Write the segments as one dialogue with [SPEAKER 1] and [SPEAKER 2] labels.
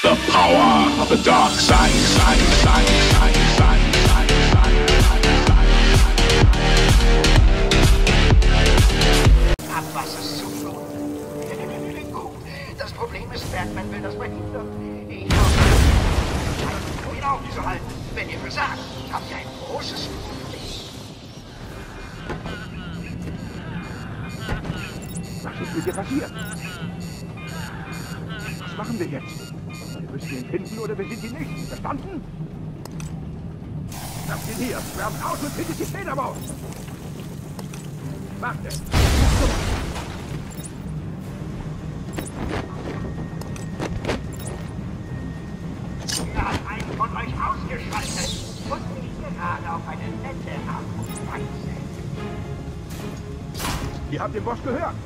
[SPEAKER 1] The power of the dark side.
[SPEAKER 2] Abwasser zu tun. Gut, das Problem ist, Batman will das verhindern. Ich hoffe, ihn aufzuhalten. Wenn ihr versagt, habt ihr ein großes Problem.
[SPEAKER 3] Was ist mit dir passiert? Was machen wir jetzt? Wir müssen ihn finden oder wir sind ihn nicht. Verstanden? Lasst ihn hier. Schwärmt aus und findet die Fledermaus. Warte.
[SPEAKER 2] Er hat einen von euch ausgeschaltet und mich gerade auf eine nette Art und Weise.
[SPEAKER 3] Ihr habt den Boss gehört.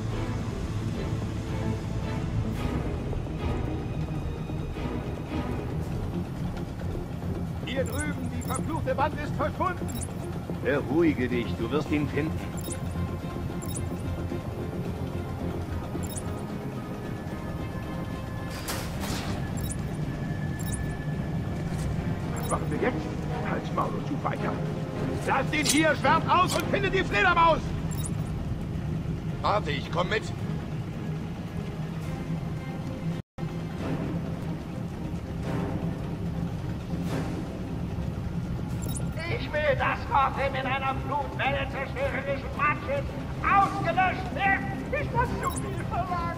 [SPEAKER 3] Hier drüben, die verfluchte Wand ist verschwunden.
[SPEAKER 4] Beruhige dich, du wirst ihn finden.
[SPEAKER 3] Was machen wir jetzt? Halt's Maul und such weiter. Lasst ihn hier, schwärmt aus und findet die Fledermaus!
[SPEAKER 4] Warte, ich komm mit.
[SPEAKER 2] Ich will, dass Gotham in einer Flutwelle zerstörerischen Matsches ausgelöscht wird. Ist das zu viel verlangt?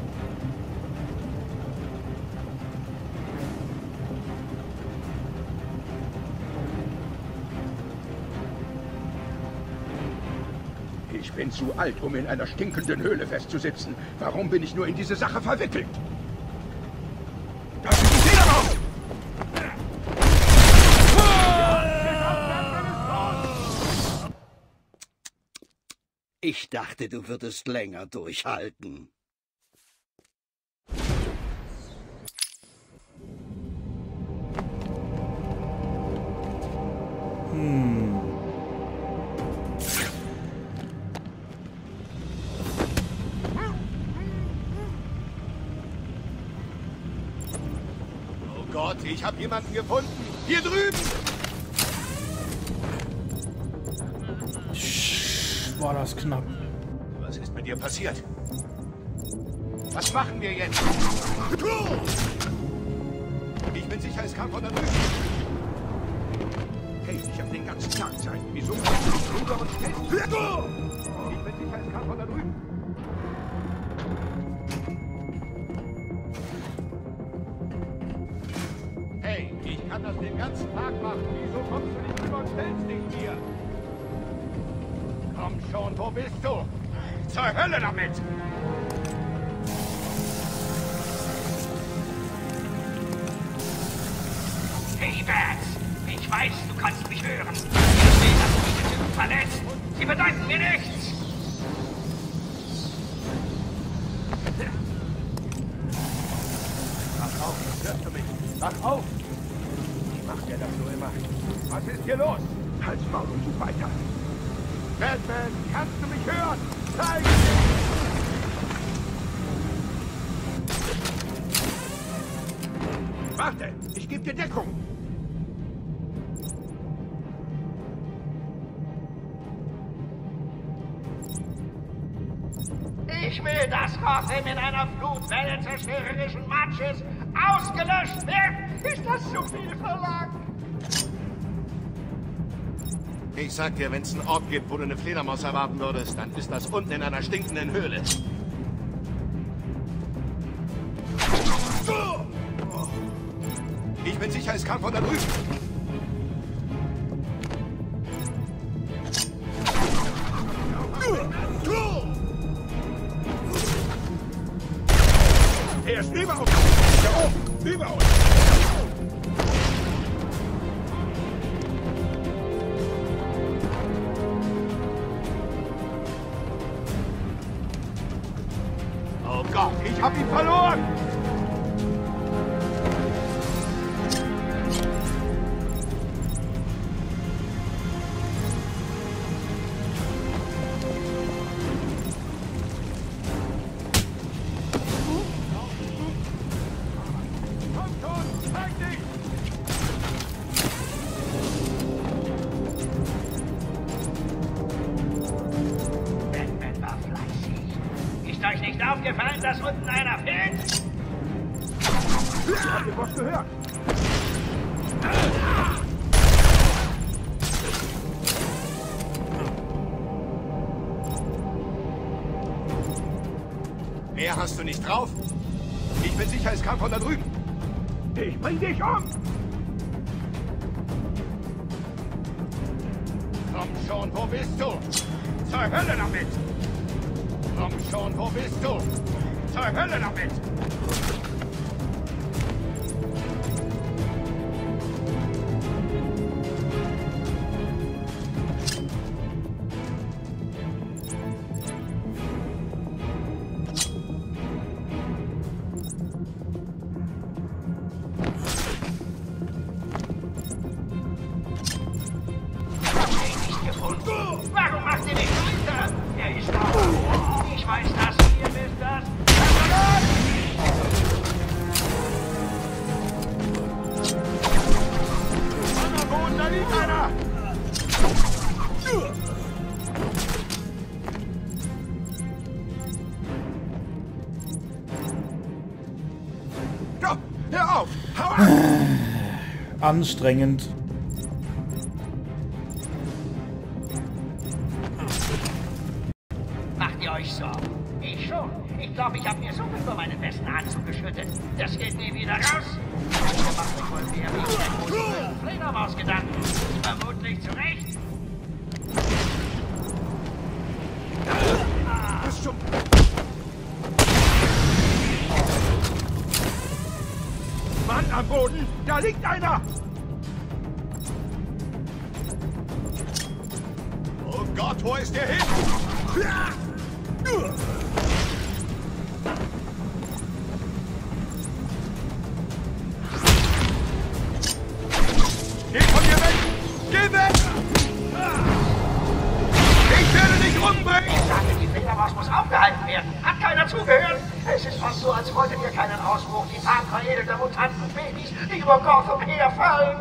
[SPEAKER 3] Ich bin zu alt, um in einer stinkenden Höhle festzusitzen. Warum bin ich nur in diese Sache verwickelt? Das ist die Fledermaus!
[SPEAKER 5] Ich dachte, du würdest länger durchhalten.
[SPEAKER 4] Oh Gott, ich habe jemanden gefunden. Hier drüben.
[SPEAKER 6] War das knapp.
[SPEAKER 4] Was ist mit dir passiert? Was machen wir jetzt? Ich bin sicher, es kam von da drüben.
[SPEAKER 3] Hey, ich habe den ganzen Tag Zeit. Wieso machst du nicht rüber und stellst? Ich bin sicher, es kam von da drüben.
[SPEAKER 4] Hey, ich kann das den ganzen Tag machen. Wieso kommst du nicht rüber und stellst dich hier? Komm schon, wo bist du? Zur Hölle damit!
[SPEAKER 2] Hey, Bats, ich weiß, du kannst mich hören. Ich will, dass du diese Typen verlässt. Sie bedeuten mir nichts.
[SPEAKER 3] Wach auf, hörst du mich? Wach auf! Wie macht er das nur immer? Was ist hier los? Halt's Maul und such weiter. Batman, kannst du mich hören? Zeig dich! Warte, ich gebe dir Deckung.
[SPEAKER 2] Ich will, dass Gotham in einer Flutwelle zerstörerischen Matsches ausgelöscht wird. Ist das zu viel verlangt?
[SPEAKER 4] Ich sag dir, wenn es einen Ort gibt, wo du eine Fledermaus erwarten würdest, dann ist das unten in einer stinkenden Höhle. Ich bin sicher, es kam von da drüben.
[SPEAKER 3] Er ist über uns! Da oben! Über uns!
[SPEAKER 4] Oh Gott, ich hab ihn verloren!
[SPEAKER 3] Komm schon! dich!
[SPEAKER 2] Batman war fleißig. Ist euch nicht aufgefallen, dass unten einer fehlt?
[SPEAKER 3] Habt ihr was gehört?
[SPEAKER 4] Mehr hast du nicht drauf? Ich bin sicher, es kam von da drüben.
[SPEAKER 3] Ich bring dich um!
[SPEAKER 4] Komm schon, wo bist du?
[SPEAKER 3] Zur Hölle damit!
[SPEAKER 4] Komm schon, wo bist du?
[SPEAKER 3] Zur Hölle damit!
[SPEAKER 2] Warum macht ihr nicht weiter? Er ist da. Ich weiß das, ihr wisst das.
[SPEAKER 3] Mann am Boden, da liegt einer!
[SPEAKER 4] Komm, hör auf! Hau ab!
[SPEAKER 6] Anstrengend.
[SPEAKER 2] Macht ihr euch Sorgen? Ich schon. Ich glaube, ich habe mir so über meinen besten Anzug geschüttet. Das geht nie wieder raus. Ihr macht euch wohl mehr wie der großen Fledermaus Gedanken. Vermutlich zu Recht.
[SPEAKER 4] Bist schon...
[SPEAKER 3] Mann am Boden, da liegt einer!
[SPEAKER 4] Oh Gott, wo ist der hin?
[SPEAKER 3] Geh von mir weg! Geh weg! Ich werde dich umbringen!
[SPEAKER 2] Ich sage, die Fledermaus muss aufgehalten werden. Hat keiner zugehört? Es ist fast so, als wolltet ihr keinen Ausbruch. Die Tat veredelter Mutantenbabys, die über Gotham herfallen.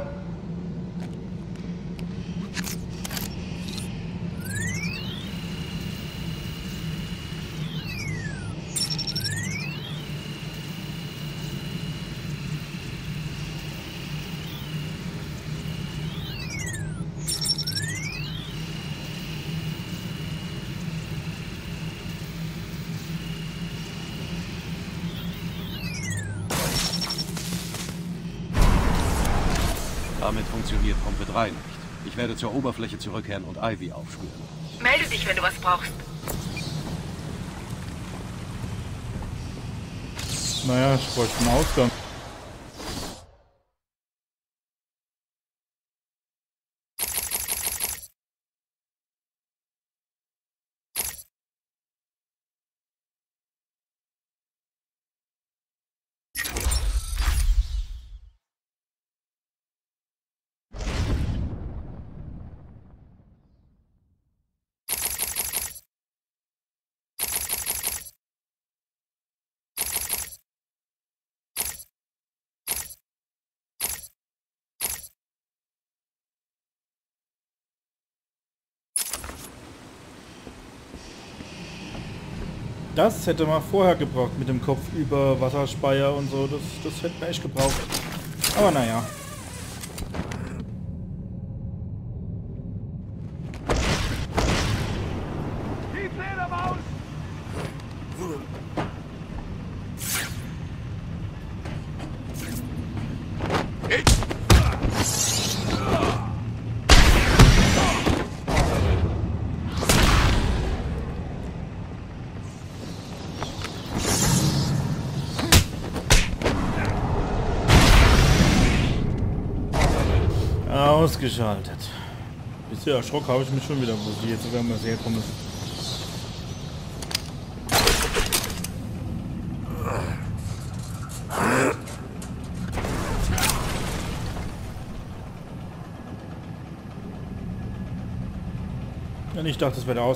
[SPEAKER 7] Damit funktioniert Pumpe 3 nicht. Ich werde zur Oberfläche zurückkehren und Ivy aufspüren.
[SPEAKER 8] Melde dich, wenn du was brauchst.
[SPEAKER 6] Naja, ich bräuchte einen Ausgang. Das hätte man vorher gebraucht mit dem Kopf über Wasserspeier und so. Das hätte man echt gebraucht. Aber naja.
[SPEAKER 3] Die Fledermaus!
[SPEAKER 6] Ausgeschaltet. Bisschen erschrocken habe ich mich schon wieder, wo sie jetzt sogar mal herkommen ist. Ja, ich dachte, das wäre der Aus.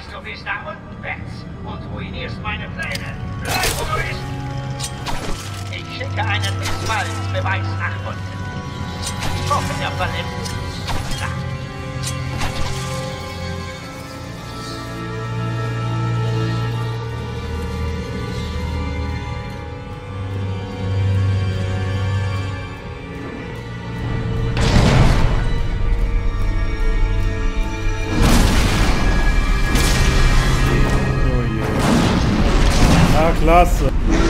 [SPEAKER 2] heißt, du bist da unten, Bats, und ruinierst meine Pläne. Bleib, wo du bist! Ich schicke einen Missfallensbeweis nach unten. Ich hoffe, der Verletzte ist da.
[SPEAKER 6] Klasse.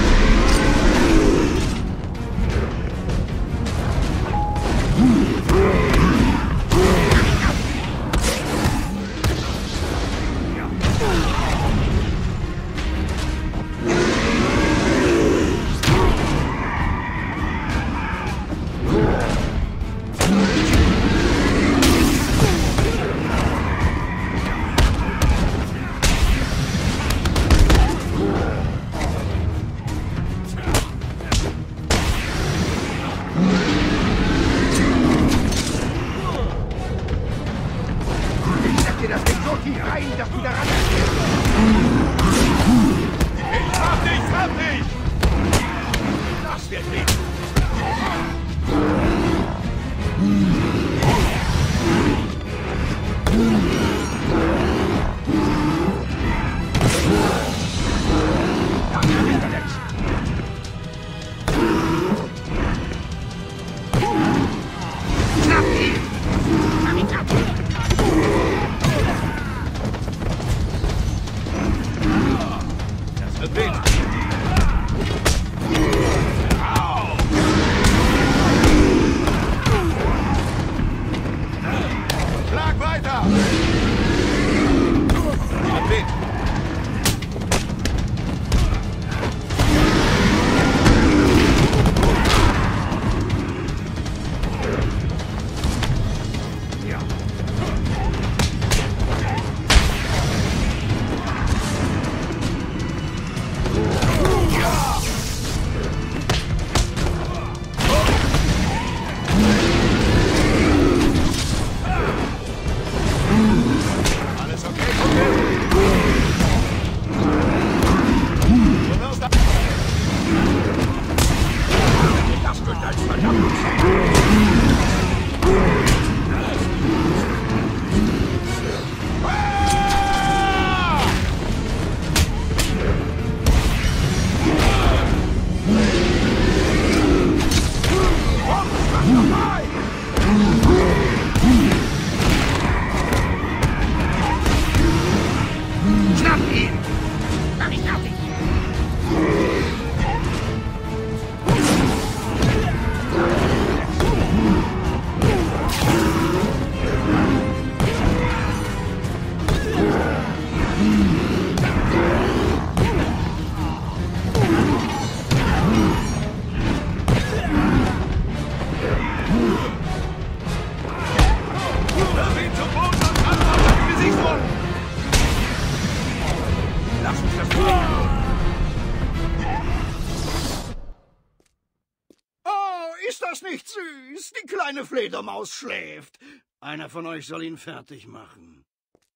[SPEAKER 5] Nicht süß, die kleine Fledermaus schläft. Einer von euch soll ihn fertig machen.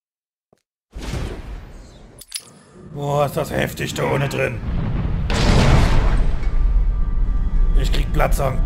[SPEAKER 6] Boah, ist das heftig da ohne drin. Ich krieg Platzang.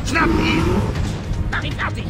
[SPEAKER 5] Schnapp ihn!
[SPEAKER 2] Mach ihn fertig!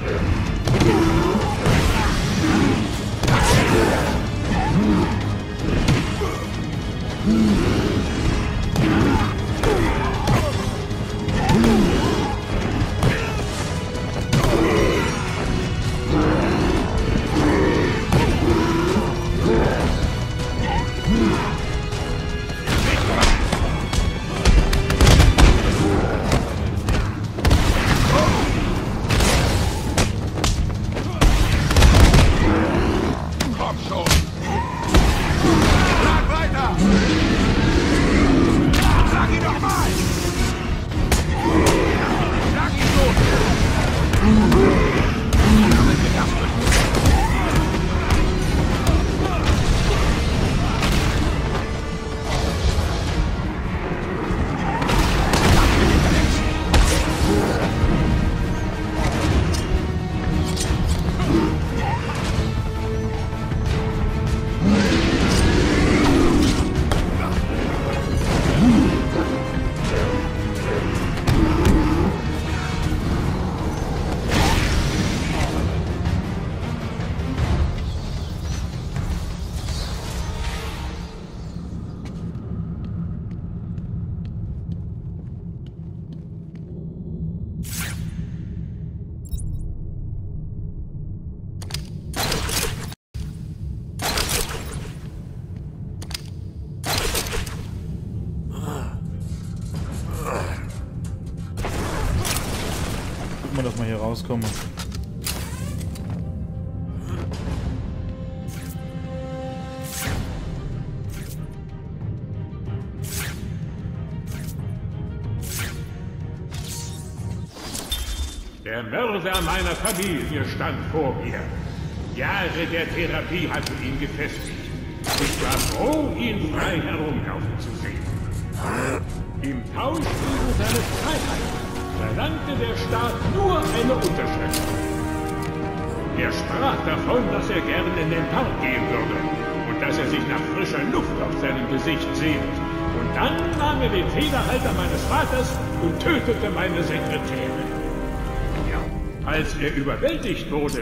[SPEAKER 6] Dass wir hier rauskommen.
[SPEAKER 9] Der Mörder meiner Familie stand vor mir. Jahre der Therapie hatten ihn gefestigt. Ich war froh, ihn frei herumlaufen zu sehen. Im Tausch gegen seine Freiheit verlangte der Staat nur eine Unterschrift. Er sprach davon, dass er gerne in den Park gehen würde und dass er sich nach frischer Luft auf seinem Gesicht sehnt. Und dann nahm er den Federhalter meines Vaters und tötete meine Sekretärin. Ja, als er überwältigt wurde,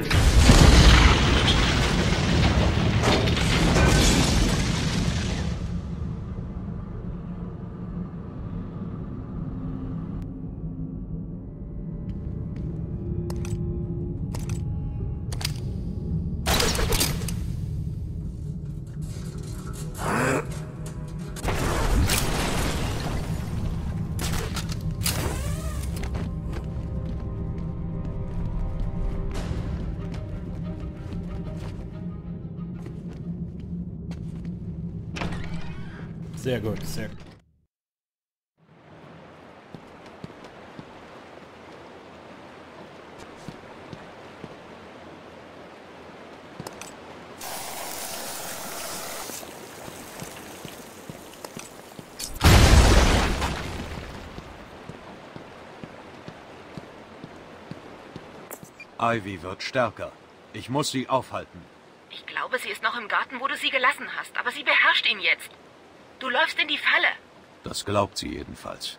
[SPEAKER 6] sehr gut, sehr gut.
[SPEAKER 7] Ivy wird stärker. Ich muss sie aufhalten.
[SPEAKER 8] Ich glaube, sie ist noch im Garten, wo du sie gelassen hast, aber sie beherrscht ihn jetzt. Du läufst in die Falle.
[SPEAKER 7] Das glaubt sie jedenfalls.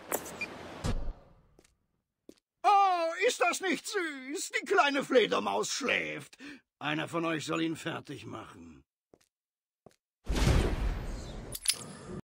[SPEAKER 5] Oh, ist das nicht süß? Die kleine Fledermaus schläft. Einer von euch soll ihn fertig machen.